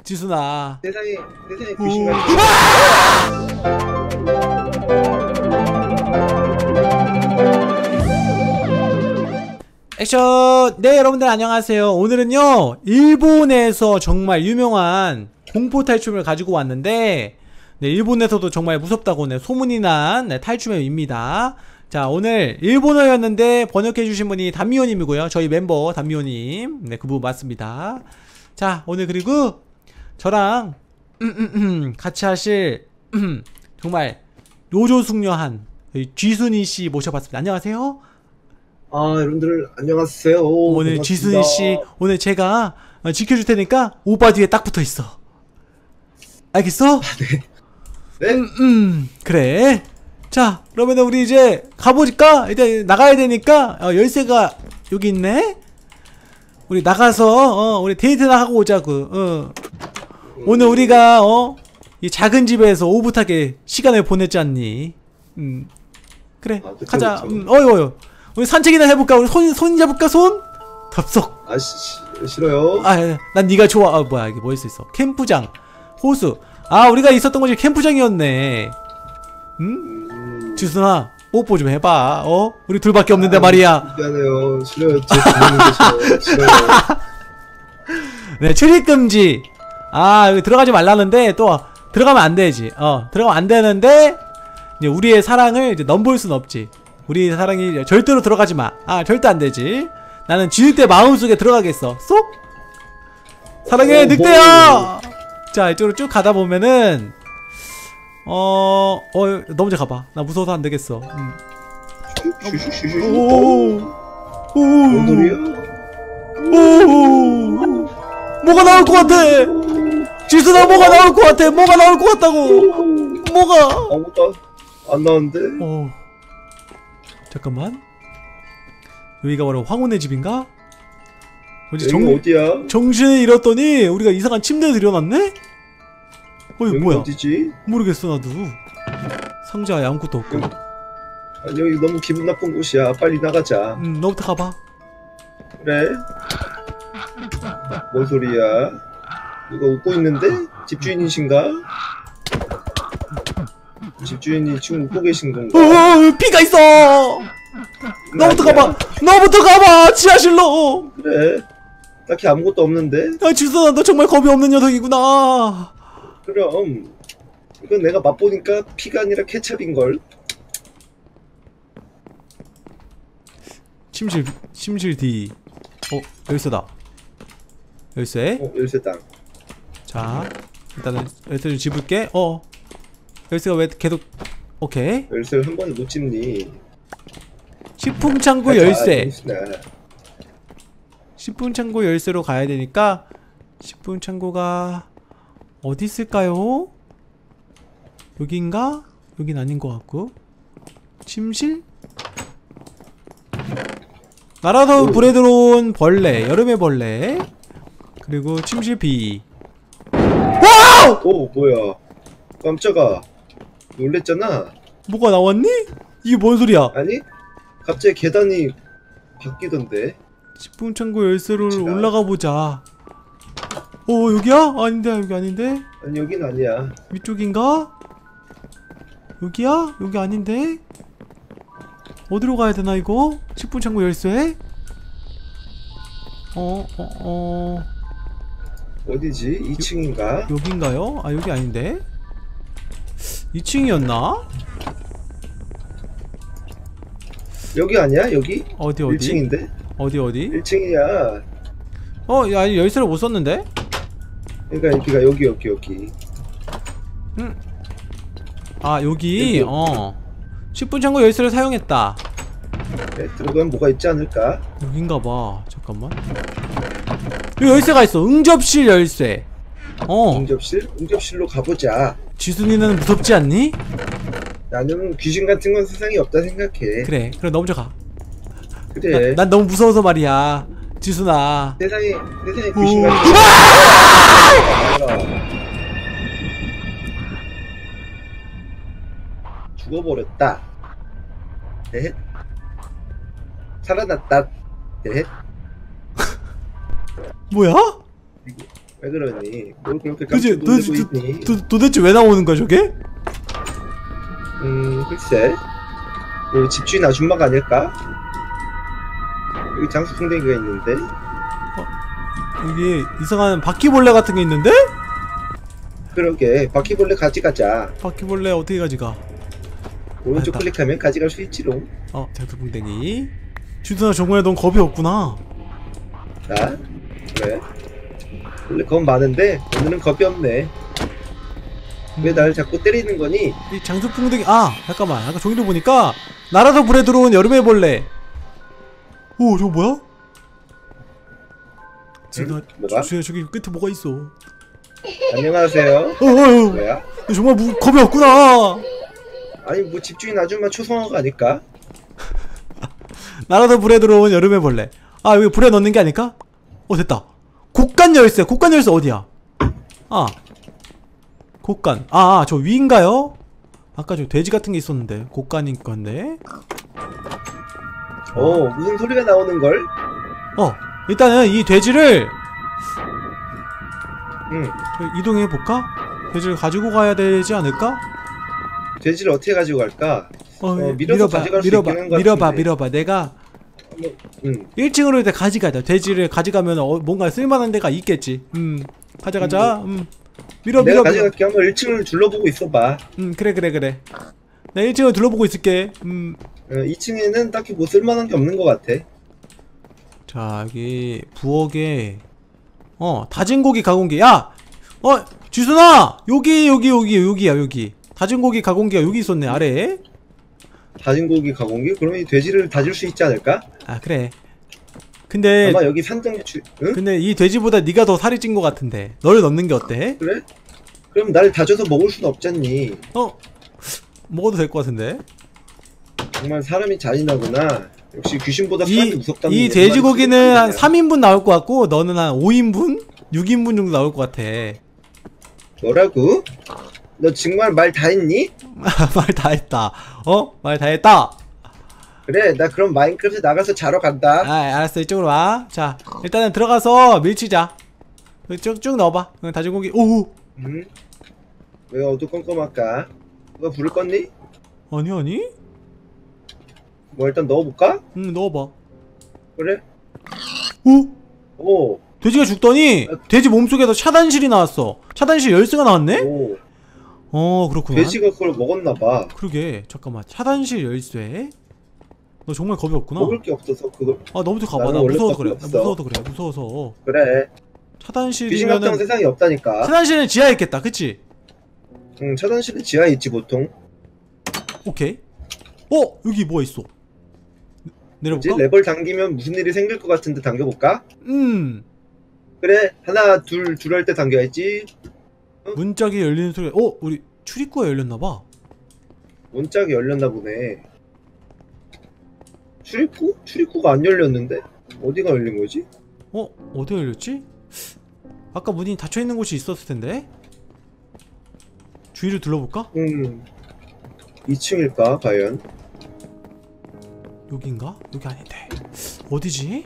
지순아. 세상에 귀신 같은. 액션! 네, 여러분들 안녕하세요. 오늘은요, 일본에서 정말 유명한 공포 탈춤을 가지고 왔는데, 네, 일본에서도 정말 무섭다고 소문이 난 탈춤입니다. 자, 오늘 일본어였는데 번역해주신 분이 단미호님이고요. 저희 멤버 단미호님. 네, 그분 맞습니다. 자, 오늘 그리고 저랑 같이 하실 정말 요조숙녀한 쥐순이씨 모셔봤습니다. 안녕하세요. 여러분들 안녕하세요. 오늘 쥐순이씨, 오늘 제가 지켜줄 테니까 오빠 뒤에 딱 붙어있어. 알겠어? 네. 그래. 자, 그러면 우리 이제 가보실까? 이제 나가야 되니까 열쇠가 여기 있네? 우리 나가서 우리 데이트나 하고 오자고. 오늘 우리가 이 작은 집에서 오붓하게 시간을 보냈지 않니? 그래. 그쵸, 가자. 그쵸. 어휴. 우리 산책이나 해볼까? 우리 손 잡을까? 손? 덥석. 싫어요. 난 네가 좋아. 뭐야 이게 뭐 있어? 캠프장, 호수. 우리가 있었던 곳이 캠프장이었네. 지순아, 뽀뽀 좀 해봐. 우리 둘밖에 없는데 말이야. 미안해요. 싫어요. 제 부모님 싫어요. 네, 출입금지. 여기 들어가지 말라는데 또 들어가면 안 되지. 들어가면 안 되는데 이제 우리의 사랑을 이제 넘볼 순 없지. 우리 사랑이 절대로 들어가지 마. 절대 안 되지. 나는 지을 마음속에 들어가겠어. 쏙. 사랑해, 늑대야. 자, 이쪽으로 쭉 가다 보면은 너 먼저 가봐. 나 무서워서 안 되겠어. 뭔 소리야? 뭐가 나올 것 같아. 지순아, 뭐가 나올 것 같아. 뭐가 나올 것 같다고. 뭐가? 아무것도 안 나왔는데. 잠깐만. 여기가 바로 황혼의 집인가? 여기 어디야? 정신을 잃었더니 우리가 이상한 침대에 들여놨네? 여기 뭐야? 어디지? 모르겠어 나도. 상자에 아무것도 없고. 여기 너무 기분 나쁜 곳이야. 빨리 나가자. 너부터 가봐. 그래? 뭔 소리야? 누가 웃고 있는데? 집주인이신가? 집주인이 지금 웃고 계신 건가? 피가 있어! 너부터 가봐! 너부터 가봐! 지하실로! 그래. 딱히 아무것도 없는데? 지순아, 너 정말 겁이 없는 녀석이구나. 그럼 이건 내가 맛보니까 피가 아니라 케찹인걸? 침실 D. 열쇠다. 열쇠. 열쇠 땅. 자, 일단은 열쇠 좀 집을게. 열쇠가 왜 계속. 오케이. 열쇠를 한 번에 못 집니? 식품창고 열쇠. 식품창고 열쇠로 가야 되니까 식품창고가 어디 있을까요? 여긴가? 여긴 아닌 것 같고. 침실? 날아서 불에 들어온 벌레, 여름의 벌레. 그리고 침실 B. 와우! 뭐야? 깜짝아. 놀랬잖아. 뭐가 나왔니? 이게 뭔 소리야? 아니? 갑자기 계단이 바뀌던데. 식품창고 열쇠로 제가... 올라가 보자. 여기야? 아닌데, 여기 아닌데? 아니, 여긴 아니야. 위쪽인가? 여기야? 여기 아닌데? 어디로 가야 되나 이거? 식품창고 열쇠? 어디지? 2층인가? 여긴가요? 여기 아닌데? 2층이었나? 여기 아니야? 여기? 어디? 1층인데? 어디? 1층이야. 야, 열쇠를 못 썼는데? 그러니까 여기. 여기? 10분 창고 열쇠를 사용했다. 네, 들어가면 뭐가 있지 않을까? 여긴가봐. 잠깐만. 여기 열쇠가 있어. 응접실 열쇠. 응접실? 응접실로 가보자. 지순이는 무섭지 않니? 나는 귀신 같은 건 세상에 없다 생각해. 그래, 그럼 너 먼저 가. 그래. 난 너무 무서워서 말이야. 지순아. 세상에 귀신 같은 건 죽어버렸다. 네. 살아났다. 네. 뭐야? 왜 그러니? 뭘 그렇게 도대체, 깜짝 놀라고 있니? 도대체 왜 나오는 거야 저게? 글쎄. 뭐 집주인 아줌마가 아닐까? 여기 장수풍뎅이가 있는데? 여기 이상한 바퀴벌레 같은 게 있는데? 그러게 바퀴벌레 가져가자. 바퀴벌레 어떻게 가져가? 오른쪽 맞다. 클릭하면 가져갈 수 있지롱. 장수풍뎅이. 주선아 정말 넌 겁이 없구나. 나? 그래? 원래 겁 많은데 오늘은 겁이 없네. 왜 날 자꾸 때리는 거니? 이 장수풍뎅이 잠깐만 아까 종이를 보니까 나라도 불에 들어온 여름의 벌레. 오 저거 뭐야? 뭐가? 저기 끝에 뭐가 있어. 안녕하세요. 뭐야? 너 정말 겁이 없구나. 아니 뭐 집주인 아줌마 초성화가 아닐까? 나라도 불에 들어온 여름의 벌레. 여기 불에 넣는 게 아닐까? 됐다. 곡간 열쇠. 곡간 열쇠 어디야? 곡간. 저 위인가요? 아까 저 돼지 같은 게 있었는데 곡간인 건데. 무슨 소리가 나오는걸? 일단은 이 돼지를 응. 이동해 볼까? 돼지를 가지고 가야 되지 않을까? 돼지를 어떻게 가지고 갈까? 밀어서 가져갈 수 있는 것 같은데. 밀어봐. 내가 응. 1층으로 일단 가져가자. 돼지를 가져가면 뭔가 쓸만한 데가 있겠지. 가져가자. 내가 가져갈게. 한번 1층을 둘러보고 있어봐. 그래. 나 1층을 둘러보고 있을게. 2층에는 딱히 뭐 쓸만한 게 없는 것 같아. 자, 여기 부엌에 다진 고기 가공기. 지순아! 여기야, 여기. 다진 고기 가공기가 여기 있었네, 아래에. 다진 고기 가공기? 그러면 이 돼지를 다질 수 있지 않을까? 그래. 근데 아마 여기 산장주. 응? 근데 이 돼지보다 네가 더 살이 찐 것 같은데. 너를 넣는 게 어때? 그래? 그럼 날 다져서 먹을 순 없잖니. 먹어도 될 것 같은데. 정말 사람이 잔인하구나. 역시 귀신보다 사람이 무섭다는 이 돼지고기는 한 3인분 나올 것 같고 너는 한 5인분? 6인분 정도 나올 것 같아. 뭐라고? 너 정말 말 다 했니? 말 다 했다. 말 다 했다. 그래, 나 그럼 마인크래프트 나가서 자러 간다. 알았어. 이쪽으로 와. 자, 일단은 들어가서 밀치자. 쭉쭉 넣어봐. 다진 고기. 오. 왜 어두컴컴할까? 누가 불을 껐니? 아니? 뭐 일단 넣어볼까? 넣어봐. 그래? 오. 돼지가 죽더니 돼지 몸속에서 차단실이 나왔어. 차단실 열쇠가 나왔네? 그렇구나. 돼지가 그걸 먹었나봐. 그러게. 잠깐만. 차단실 열쇠. 너 정말 겁이 없구나. 먹을 게 없어서 그걸. 너부터 가봐. 나 무서워서 그래. 무서워서. 그래. 귀신 같은 차단실이면은 세상에 없다니까. 차단실은 지하에 있겠다. 그치? 응, 차단실은 지하에 있지 보통. 오케이. 여기 뭐가 있어? 내려볼까? 뭐지? 레벨 당기면 무슨 일이 생길 것 같은데 당겨볼까? 그래, 하나 둘 할 때 당겨야지. 문짝이 열리는 소리가. 우리 출입구가 열렸나봐. 문짝이 열렸나 보네. 출입구? 출입구가 안 열렸는데? 어디가 열린 거지? 어디가 열렸지? 아까 문이 닫혀있는 곳이 있었을 텐데? 주위를 둘러볼까? 2층일까 과연? 여긴가? 여기 아닌데. 어디지?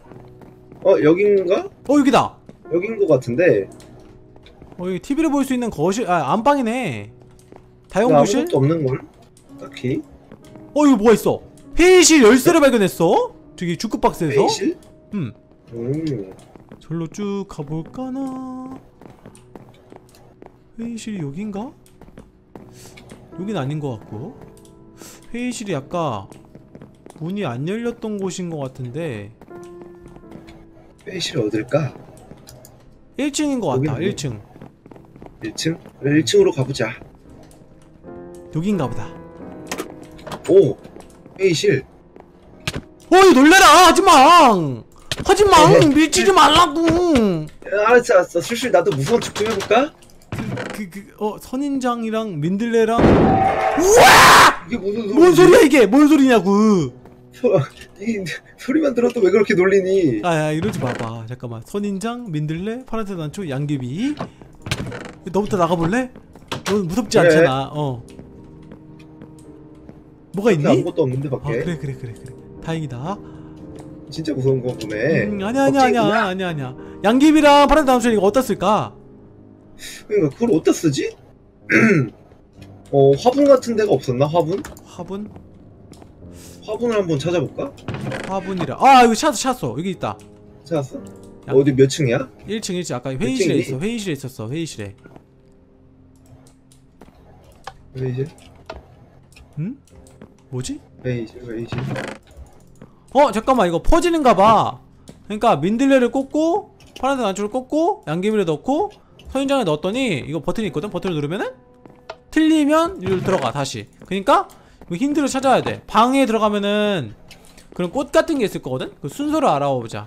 여긴가? 여기다! 여긴 것 같은데. 여기 TV를 볼 수 있는 거실, 안방이네. 나 다용도실? 아무것도 없는걸? 딱히. 이거 뭐가 있어? 회의실 열쇠를 발견했어? 저기 주크박스에서? 회의실? 절로 쭉 가볼까나? 회의실이 여긴가? 여긴 아닌 것 같고. 회의실이 아까 문이 안 열렸던 곳인 것 같은데. 회의실 어딜까? 1층인 것 같다. 여기는 1층. 1층? 그래, 1층으로 가보자. 여긴가 보다. 오! 회의실. 놀래라! 하지마! 밀치지 말라고! 알았어. 슬슬 나도 무서운 척 좀 해볼까? 선인장이랑 민들레랑. 이게 무슨 소리지? 뭔 소리야 이게? 뭔 소리냐고! 이 소리만 들어도 왜 그렇게 놀리니? 이러지 마봐. 잠깐만. 선인장, 민들레, 파란색 단초, 양귀비. 너부터 나가볼래? 넌 무섭지 그래. 않잖아. 뭐가 있니? 아무것도 없는데 밖에. 그래. 다행이다. 진짜 무서운 거 보네. 아니야. 양귀비랑 파란 단추 이거 어디다 쓸까? 그러니까 그걸 어디다 쓰지? 화분 같은 데가 없었나? 화분? 화분? 화분을 한번 찾아볼까? 화분이라. 아 이거 찾았어. 여기 있다. 찾았어? 야. 어디 몇 층이야? 1층 1층 아까 회의실에 층이니? 있어. 회의실에 있었어. 회의실에. 회의실? 응? 뭐지? 회의실. 잠깐만 이거 퍼지는가봐. 그러니까 민들레를 꽂고 파란색 안쪽을 꽂고 양귀비를 넣고 선인장에 넣었더니 이거 버튼이 있거든. 버튼을 누르면은 틀리면 이리로 들어가 다시. 그러니까 이거 힌트를 찾아야 돼. 방에 들어가면은 그런 꽃 같은 게 있을 거거든. 그 순서를 알아보자.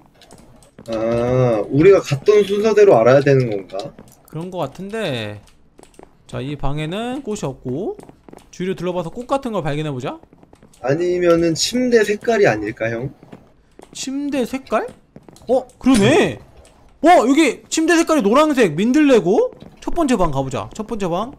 아, 우리가 갔던 순서대로 알아야 되는 건가? 그런 거 같은데. 자, 이 방에는 꽃이 없고 주위를 둘러봐서 꽃 같은 걸 발견해보자. 아니면은 침대 색깔이 아닐까, 형? 침대 색깔? 그러네. 여기 침대 색깔이 노란색 민들레고 첫 번째 방 가보자. 첫 번째 방.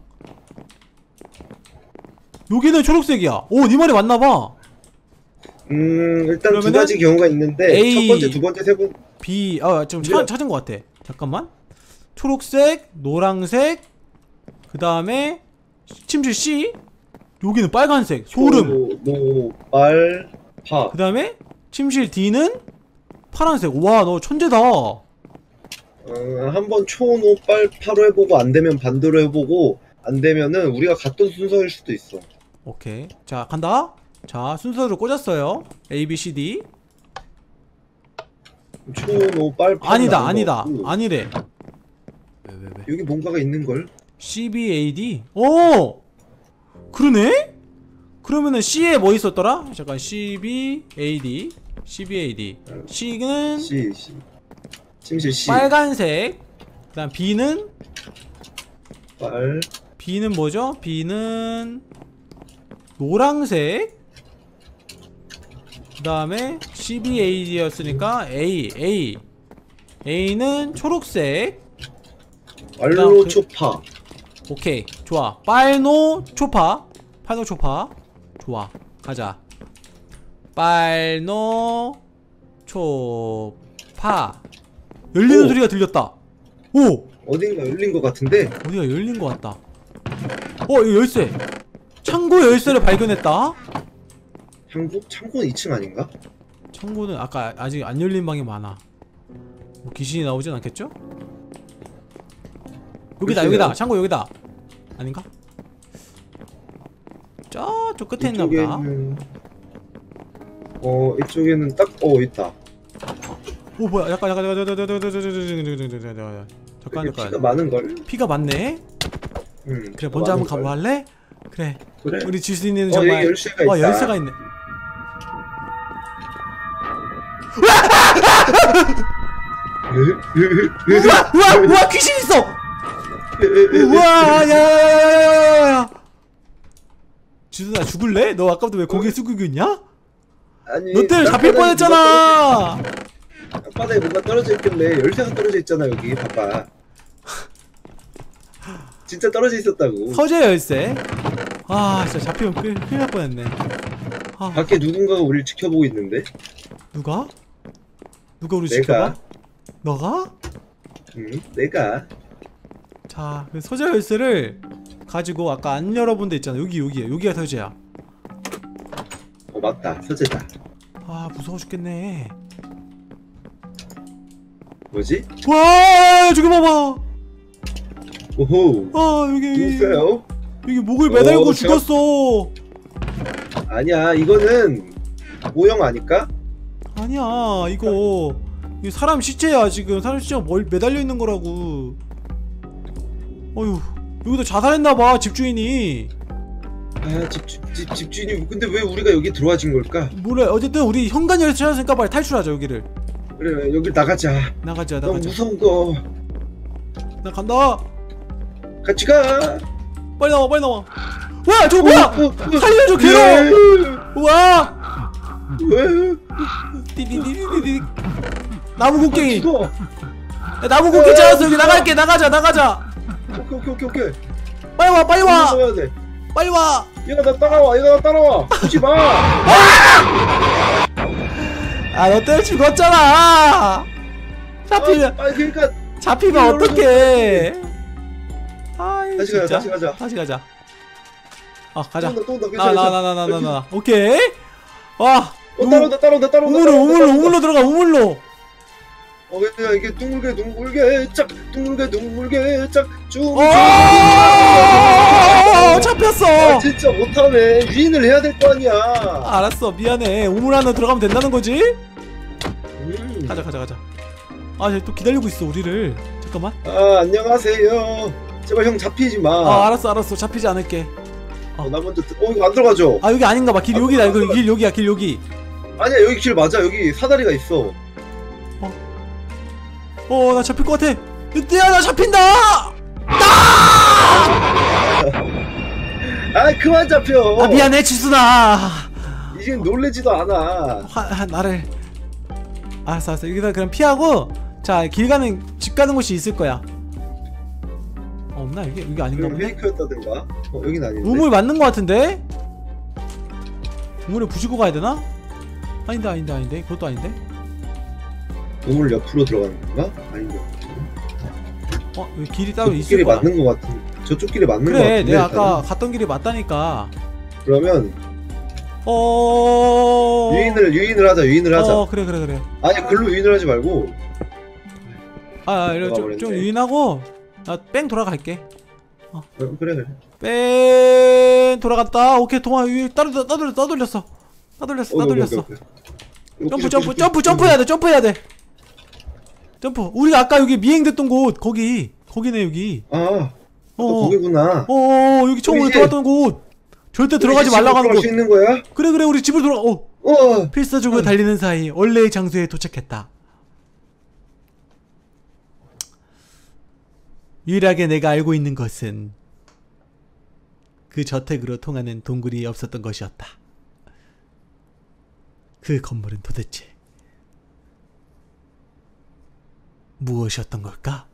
여기는 초록색이야. 네 말이 맞나봐. 일단 두 그러면은 가지 경우가 있는데 A, 첫 번째, 두 번째, 세 번째. B, 좀 네. 찾은 것 같아. 잠깐만. 초록색, 노란색, 그 다음에 침실 C. 여기는 빨간색, 소름. 노빨파. 그 다음에 침실 D는 파란색. 와, 너 천재다. 한번 초노빨파로 해보고 안 되면 반대로 해보고 안 되면은 우리가 갔던 순서일 수도 있어. 오케이. 자, 간다. 자, 순서를 꽂았어요. A, B, C, D. 초노빨파. 아니다. 아니래. 왜. 여기 뭔가가 있는 걸. C, B, A, D. 그러네? 그러면은 C에 뭐 있었더라? 잠깐, C, B, A, D. C, B, A, D. C는 C. 침실 C. 빨간색. 그 다음 B는 빨. B는 뭐죠? B는 노랑색. 그 다음에 CBAD였으니까 A는 초록색. 알로 초파. 오케이 좋아. 빨노 초파. 좋아. 가자. 빨노 초파. 열리는 오. 소리가 들렸다. 오! 어딘가 열린 것 같은데. 어디가 열린 것 같다. 이거 열쇠. 창고 열쇠를 발견했다. 창고는 2층 아닌가? 창고는 아까 아직 안 열린 방이 많아. 뭐 귀신이 나오진 않겠죠? 여기다. 글쎄요. 창고 여기다. 아닌가? 저쪽 끝에 있나 보다. 이쪽에는 딱 있다. 뭐야? 잠깐. 피가 많은 걸. 피가 많네. 그래 먼저 한번 가볼래? 그래. 우리 줄 수 있는 정말. 여기 열쇠가 있다. 열쇠가 있네. 우와 귀신 있어. 우와 야야야야야야. 지수나 죽을래? 너 아까부터 왜 고개 숙이고 있냐? 아니, 너 때문에 잡힐 뻔했잖아. 바닥에 뭔가 떨어져 있길래 열쇠가 떨어져 있잖아 여기 봐봐. 진짜 떨어져 있었다고. 서재 열쇠. 진짜 잡히면 큰일 날 뻔했네. 밖에 누군가가 우리를 지켜보고 있는데. 누가 우리 내가. 지켜봐? 너가? 내가. 자, 그 서재 열쇠를 가지고 아까 안 열어본 데 있잖아. 여기가 서재야. 맞다, 서재다. 무서워 죽겠네. 뭐지? 와, 저기 봐봐. 오호. 여기 누구세요? 여기 목을 매달고 제가- 죽었어. 아니야, 이거는 모형 아닐까? 아니야, 이거 사람 시체야. 지금 사람 시체가 매달려 있는 거라고. 어휴, 여기도 자살했나봐 집주인이. 집주인이. 근데 왜 우리가 여기 들어와진 걸까? 몰라. 어쨌든 우리 현관 열쇠 찾았으니까 빨리 탈출하자 여기를. 그래, 여기 나가자. 나가자. 너무 무서운 거. 나 간다. 같이 가. 빨리 나와. 와, 저거 뭐야? 살려줘, 괴로. 우와. 띠디디디디디. 나무 곡괭이. 죽어. 나무 곡괭이 찾았어. 여기 나가자. 오케이. 빨리 와. 가야 돼. 빨리 와. 얘가 나 따라와. 오지 마. 너 때문에 죽었잖아. 잡히면 그러니까 잡히면 어떡해. 아이 다시 가자, 진짜. 다시 가자. 다시 가자. 가자. 또 온다, 괜찮아. 나. 오케이. 와. 따라온다. 우물로 들어가, 우물로. 그냥 이게 둥글게 짝 쭉. 잡혔어. 진짜 못하네. 유인을 해야 될 거 아니야. 알았어, 미안해. 우물 안에 들어가면 된다는 거지? 가자. 쟤 또 기다리고 있어, 우리를. 잠깐만. 안녕하세요. 제발 형 잡히지 마. 알았어. 잡히지 않을게. 나 먼저 이거 안 들어가죠? 여기 아닌가 봐. 길 여기다. 이거 길 여기야, 길 여기. 아니야, 여기 길 맞아. 여기 사다리가 있어. 나 잡힐 것 같아. 늑대야, 나 잡힌다! 그만 잡혀. 미안해, 지순아. 이제 놀래지도 않아. 나를. 알았어. 여기다 그럼 피하고, 자, 길 가는, 집 가는 곳이 있을 거야. 없나? 여기 아닌가 그럼 보네? 페이크였다든가. 여긴 아닌데. 우물 맞는 것 같은데? 우물을 부시고 가야 되나? 아닌데. 그것도 아닌데? 우물 옆으로 들어가는 건가? 아닌데. 여기 길이 따로 저쪽 있을 길이 거야. 맞는 것 같은. 저쪽 길이 맞는 것 그래, 같은데. 내가 아까 일단은. 갔던 길이 맞다니까. 그러면 유인을 하자. 그래. 아니, 글로 유인을 하지 말고. 이래 좀 유인하고 나 뺑 돌아갈게. 그래. 뺑 돌아갔다. 오케이, 동아 위 따돌렸어. 점프해야 돼. 점프. 우리가 아까 여기 미행됐던 곳 거기네 여기. 거기구나. 여기 처음 우리 들어갔던 곳. 절대 들어가지 말라고 하는 곳. 있는 거야? 그래 우리 집을 필사적으로 달리는 사이 원래의 장소에 도착했다. 유일하게 내가 알고 있는 것은 그 저택으로 통하는 동굴이 없었던 것이었다. 그 건물은 도대체 무엇이었던 걸까?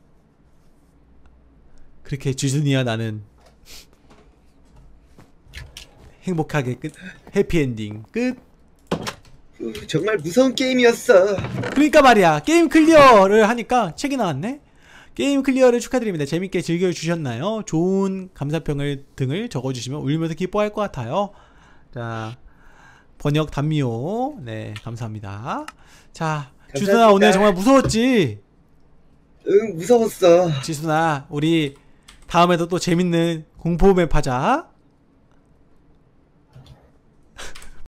그렇게 주준이와 나는 행복하게 해피엔딩 끝. 정말 무서운 게임이었어. 그러니까 말이야, 게임 클리어를 하니까 책이 나왔네. 게임 클리어를 축하드립니다. 재밌게 즐겨주셨나요? 좋은 감사평을 등을 적어주시면 울면서 기뻐할 것 같아요. 자, 번역 단미호. 네, 감사합니다. 자, 주순아 오늘 정말 무서웠지? 응, 무서웠어. 지순아, 우리 다음에도 또 재밌는 공포맵 하자.